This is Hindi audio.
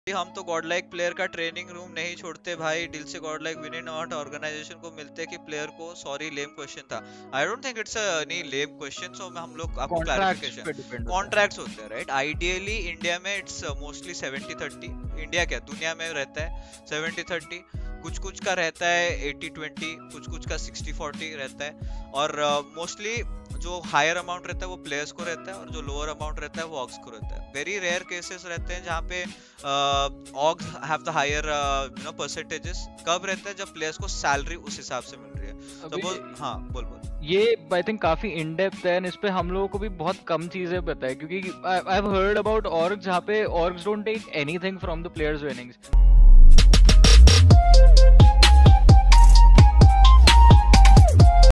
हम तो गॉड लाइक प्लेयर का ट्रेनिंग रूम नहीं छोड़ते भाई, दिल से god like win not organisation को मिलते कि प्लेयर को सॉरी लेम क्वेश्चन था। I don't think it's any lame question, so हम लोग आपको कॉन्ट्रैक्ट्स क्लैरिफिकेशन। पे डिपेंड होता है। कॉन्ट्रैक्ट्स होते हैं राइट, आइडियली इंडिया में इट्स मोस्टली 70-30। इंडिया क्या दुनिया में रहता है 70-30, कुछ कुछ का रहता है 80-20, कुछ कुछ का 60-40 रहता है। और मोस्टली जो हायर अमाउंट रहता है वो प्लेयर्स को रहता है, और जो लोअर अमाउंट रहता है वो ऑग्स को रहता है। वेरी रेयर केसेस रहते हैं जहाँ पे orgs have the higher percentages. कब रहता है जब प्लेयर्स को सैलरी उस हिसाब से मिल रही है। अभी सपोज, हाँ बोल बोल। ये आई थिंक काफी इन डेप्थ है, इस पे हम लोगों को भी बहुत कम चीजें पता है, क्योंकि I have heard about orgs जहाँ पे orgs don't take anything from the players winnings.